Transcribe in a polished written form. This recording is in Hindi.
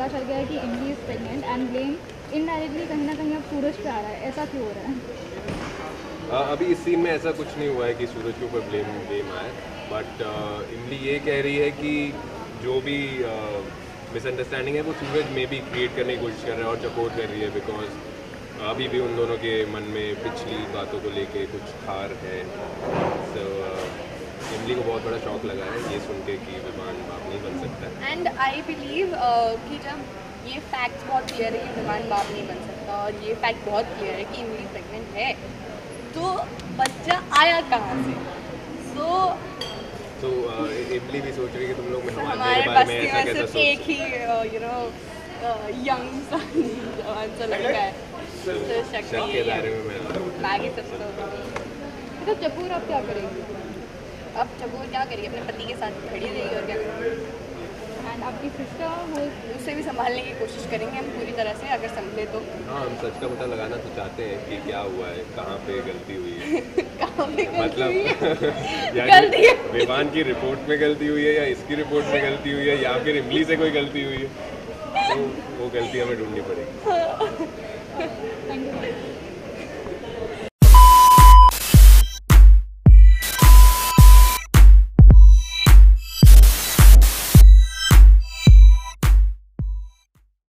पता चल गया है कि Imlie is pregnant and blame indirectly कहीं ना कहीं अब सूरज पे आ रहा है, ऐसा क्यों हो रहा है? अभी इस सीन में ऐसा कुछ नहीं हुआ है कि सूरज के ऊपर ब्लेम आए, बट इमली ये कह रही है कि जो भी मिसअंडरस्टैंडिंग है वो सूरज में भी क्रिएट करने की कोशिश कर रहा है और सपोर्ट कर रही है, बिकॉज अभी भी उन दोनों के मन में पिछली बातों को लेके कुछ खार है। सो इमली को बहुत बड़ा शौक लगा है ये सुन के कि विमान बाप नहीं बन सकता। एंड आई बिलीव कि जब ये फैक्ट बहुत क्लियर है कि विमान बाप नहीं बन सकता और ये फैक्ट बहुत क्लियर है कि इमली प्रेग्नेंट है, तो बच्चा आया कहाँ से? तो इमली भी सोच रही है कि तुम लोग में हमारे बारे में बस्ती ऐसा में कैसा सिर्फ एक ही यंग सा जवान सा लड़का है, तो शक शक नहीं के है। दायरे में मैं बाकी सब तो चपूर अब क्या करेगी? अब चबूर क्या करिए, अपने पति के साथ खड़ी रहेगी और क्या करेंगे। एंड आपकी सिस्टर वो उसे भी संभालने की कोशिश करेंगे हम पूरी तरह से, अगर संभले तो। हाँ, हम सच का पता लगाना तो चाहते हैं कि क्या हुआ है, कहाँ पे गलती हुई है। कहाँ पे गलती मतलब हुई है? यानी गलती है। विमान की रिपोर्ट में गलती हुई है या इसकी रिपोर्ट में गलती हुई है या फिर इमली से कोई गलती हुई है, तो वो गलती हमें ढूंढनी पड़ेगी।